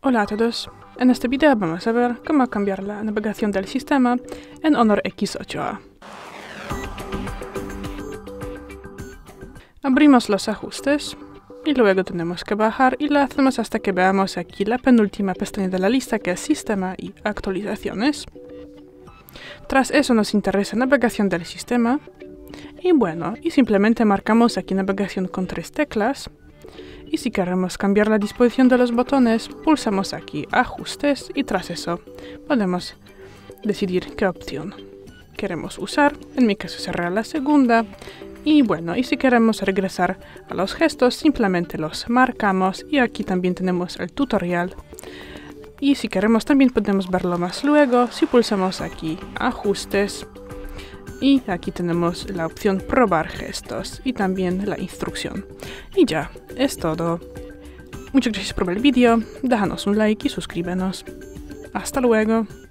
Hola a todos, en este video vamos a ver cómo cambiar la navegación del sistema en Honor X8A. Abrimos los ajustes y luego tenemos que bajar y lo hacemos hasta que veamos aquí la penúltima pestaña de la lista, que es Sistema y Actualizaciones. Tras eso nos interesa navegación del sistema y simplemente marcamos aquí navegación con 3 teclas. Y si queremos cambiar la disposición de los botones, pulsamos aquí Ajustes y tras eso podemos decidir qué opción queremos usar. En mi caso será la segunda. Y si queremos regresar a los gestos, simplemente los marcamos y aquí también tenemos el tutorial. Y si queremos también podemos verlo más luego si pulsamos aquí Ajustes. Y aquí tenemos la opción Probar gestos y también la instrucción. Y ya, es todo. Muchas gracias por ver el vídeo, déjanos un like y suscríbenos. Hasta luego.